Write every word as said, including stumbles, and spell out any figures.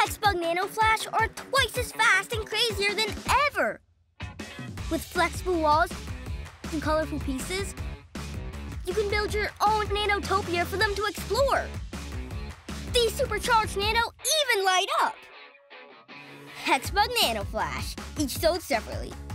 HEXBUG Nano Flash are twice as fast and crazier than ever. With flexible walls and colorful pieces, you can build your own nanotopia for them to explore. These supercharged Nano even light up. HEXBUG Nano Flash, each sold separately.